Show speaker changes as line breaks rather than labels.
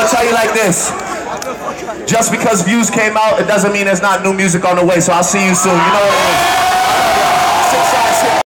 gonna tell you like this. Just because Views came out, it doesn't mean there's not new music on the way, so I'll see you soon. You know what it is.